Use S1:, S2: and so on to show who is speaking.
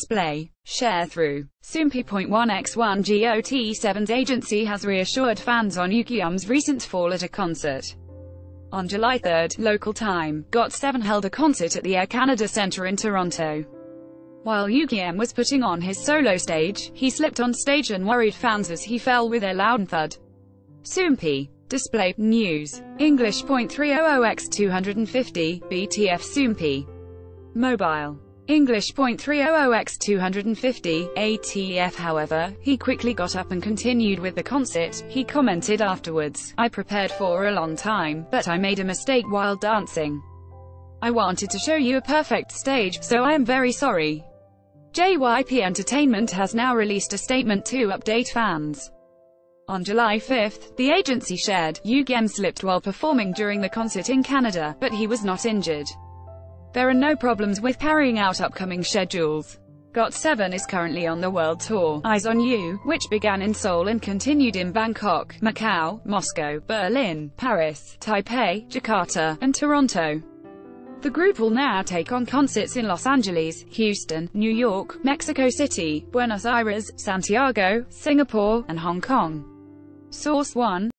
S1: display, share through. Soompi.1x1 GOT7's agency has reassured fans on UGM's recent fall at a concert. On July 3, local time, GOT7 held a concert at the Air Canada Centre in Toronto. While UGM was putting on his solo stage, he slipped on stage and worried fans as he fell with a loud thud. Soompi. Display, news, English.300x250, BTF Soompi. Mobile. English.300x250, ATF. However, he quickly got up and continued with the concert. He commented afterwards, "I prepared for a long time, but I made a mistake while dancing. I wanted to show you a perfect stage, so I am very sorry." JYP Entertainment has now released a statement to update fans. On July 5, the agency shared, UGM slipped while performing during the concert in Canada, but he was not injured. There are no problems with carrying out upcoming schedules. GOT7 is currently on the world tour, Eyes on You, which began in Seoul and continued in Bangkok, Macau, Moscow, Berlin, Paris, Taipei, Jakarta, and Toronto. The group will now take on concerts in Los Angeles, Houston, New York, Mexico City, Buenos Aires, Santiago, Singapore, and Hong Kong. Source 1.